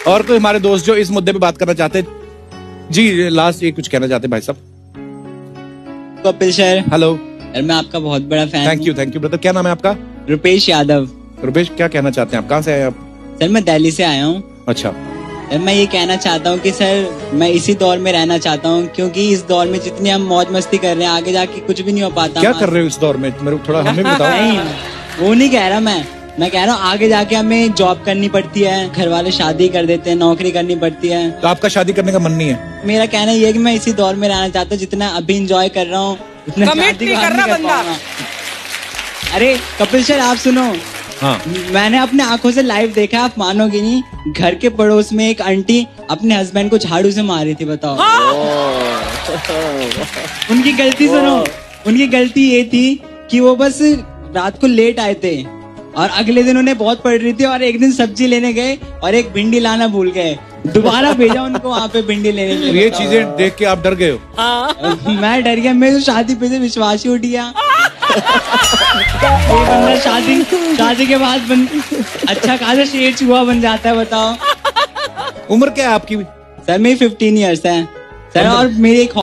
और कोई हमारे दोस्त जो इस मुद्दे पे बात करना चाहते हैं? जी लास्ट ये कुछ कहना चाहते हैं भाई साहब। Kapil sir, hello. मैं आपका बहुत बड़ा फैन हूँ। Thank you brother. क्या नाम है आपका? रुपेश यादव। रुपेश, क्या कहना चाहते हैं आप? कहाँ से आए आप? सर मैं दिल्ली से आया हूँ। अच्छा सर, मैं ये कहना चाहता हूँ कि सर मैं इसी दौर में रहना चाहता हूँ, क्योंकि इस दौर में जितनी हम मौज मस्ती कर रहे हैं आगे जाके कुछ भी नहीं हो पाता। क्या कर रहे हो इस दौर में? मेरे को थोड़ा हमें भी बताओ। नहीं, वो नहीं कह रहा मैं कह रहा हूँ आगे जाके हमें जॉब करनी पड़ती है, घर वाले शादी कर देते हैं, नौकरी करनी पड़ती है। तो आपका शादी करने का मन नहीं है? मेरा कहना ये है कि मैं इसी दौर में रहना चाहता हूँ, जितना अभी इंजॉय कर रहा हूँ उतना शादी के बाद नहीं कर पाऊंगा। अरे कपिल सर आप सुनो। हाँ। मैंने अपने आंखों से लाइव देखा, आप मानोगे नहीं। घर के पड़ोस में एक आंटी अपने हस्बैंड को झाड़ू से मार रही थी, बताओ। उनकी गलती सुनो, उनकी गलती ये थी कि वो बस रात को लेट आए थे और अगले दिन उन्हें बहुत पड़ रही थी, और एक दिन सब्जी लेने गए और एक भिंडी लाना भूल गए। दोबारा भेजा उनको वहाँ पे भिंडी लेने के लिए। ये चीजें देख के आप डर गए हो? मैं डर गया, मेरे शादी पे से विश्वास ही उठ गया। ये बंदा शादी के बाद अच्छा खासा शेर चूहा बन जाता है, बताओ। उम्र क्या है आपकी? सर मेरी 15 ईयर्स है सर, और मेरी एक